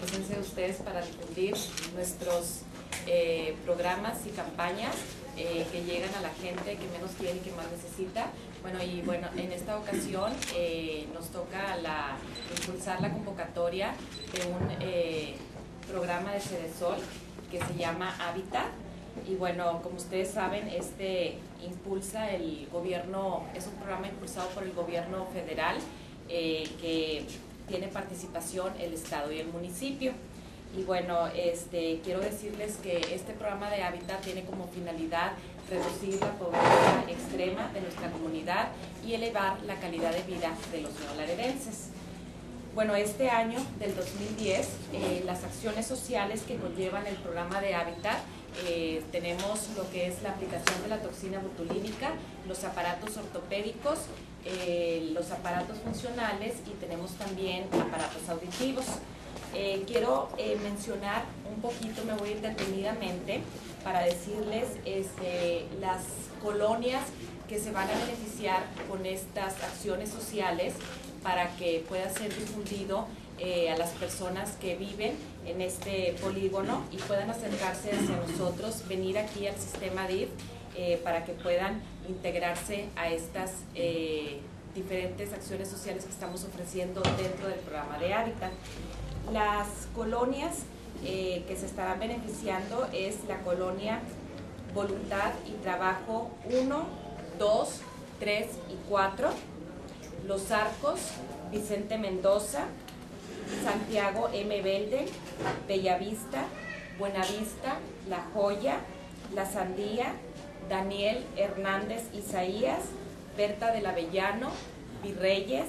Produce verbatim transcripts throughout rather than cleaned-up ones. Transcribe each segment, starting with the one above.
presencia de ustedes para difundir nuestros eh, programas y campañas eh, que llegan a la gente que menos tiene y que más necesita. Bueno, y bueno, en esta ocasión eh, nos toca la, impulsar la convocatoria de un eh, programa de Cedesol que se llama Hábitat. Y bueno, como ustedes saben, este impulsa el gobierno, es un programa impulsado por el gobierno federal eh, que tiene participación el estado y el municipio. Y bueno, este, quiero decirles que este programa de Hábitat tiene como finalidad reducir la pobreza extrema de nuestra comunidad y elevar la calidad de vida de los neolaredenses. Bueno, este año del dos mil diez, eh, las acciones sociales que conllevan el programa de Hábitat, eh, tenemos lo que es la aplicación de la toxina botulínica, los aparatos ortopédicos, eh, los aparatos funcionales y tenemos también aparatos auditivos. Eh, quiero eh, mencionar un poquito, me voy a ir detenidamente para decirles este, las colonias que se van a beneficiar con estas acciones sociales para que pueda ser difundido eh, a las personas que viven en este polígono y puedan acercarse hacia nosotros, venir aquí al sistema D I F eh, para que puedan integrarse a estas eh, diferentes acciones sociales que estamos ofreciendo dentro del programa de Hábitat. Las colonias eh, que se estarán beneficiando es la colonia Voluntad y Trabajo uno, dos, tres y cuatro, Los Arcos, Vicente Mendoza, Santiago M. Belde, Bellavista, Buenavista, La Joya, La Sandía, Daniel Hernández Isaías, Berta del Avellano, Virreyes,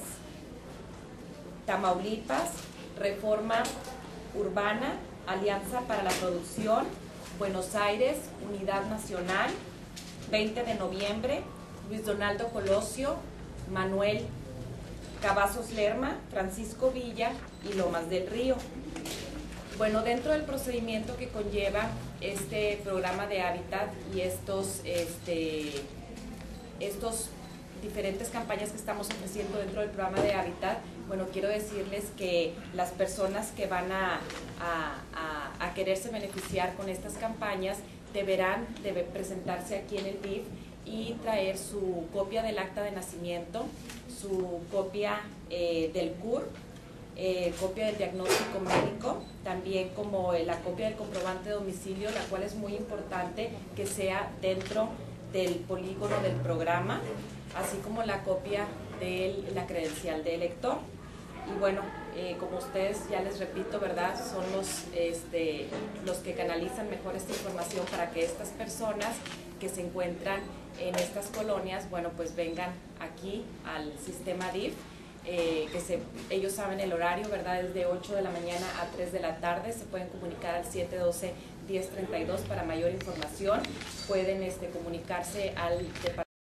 Tamaulipas, Reforma Urbana, Alianza para la Producción, Buenos Aires, Unidad Nacional, veinte de noviembre, Luis Donaldo Colosio, Manuel Cavazos Lerma, Francisco Villa y Lomas del Río. Bueno, dentro del procedimiento que conlleva este programa de Hábitat y estos, este, estos diferentes campañas que estamos ofreciendo dentro del programa de Hábitat, bueno, quiero decirles que las personas que van a, a, a, a quererse beneficiar con estas campañas deberán debe presentarse aquí en el D I F y traer su copia del acta de nacimiento, su copia eh, del C U R, eh, copia del diagnóstico médico, también como la copia del comprobante de domicilio, la cual es muy importante que sea dentro del polígono del programa, así como la copia de la credencial de elector. Y bueno, eh, como ustedes, ya les repito, ¿verdad?, son los, este, los que canalizan mejor esta información para que estas personas que se encuentran en estas colonias, bueno, pues vengan aquí al sistema D I F, eh, que se, ellos saben el horario, ¿verdad?, es de ocho de la mañana a tres de la tarde, se pueden comunicar al siete doce, diez treinta y dos para mayor información, pueden este, comunicarse al departamento